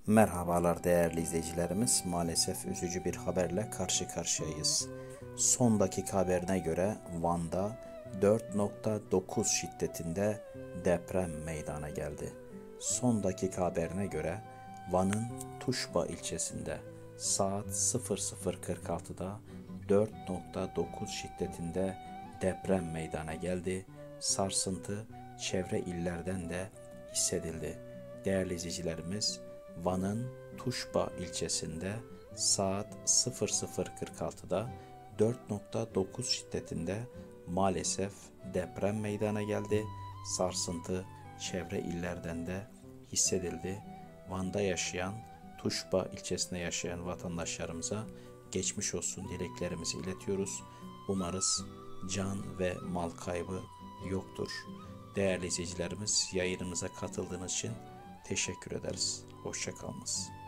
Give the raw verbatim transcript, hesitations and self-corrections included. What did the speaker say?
Merhabalar değerli izleyicilerimiz. Maalesef üzücü bir haberle karşı karşıyayız. Son dakika haberine göre Van'da dört nokta dokuz şiddetinde deprem meydana geldi. Son dakika haberine göre Van'ın Tuşba ilçesinde saat sıfır sıfır kırk altıda dört nokta dokuz şiddetinde deprem meydana geldi. Sarsıntı çevre illerden de hissedildi. Değerli izleyicilerimiz, Van'ın Tuşba ilçesinde saat sıfır sıfır kırk altıda dört nokta dokuz şiddetinde maalesef deprem meydana geldi. Sarsıntı çevre illerden de hissedildi. Van'da yaşayan, Tuşba ilçesinde yaşayan vatandaşlarımıza geçmiş olsun dileklerimizi iletiyoruz. Umarız can ve mal kaybı yoktur. Değerli izleyicilerimiz, yayınımıza katıldığınız için teşekkür ederiz. Hoşça kalınız.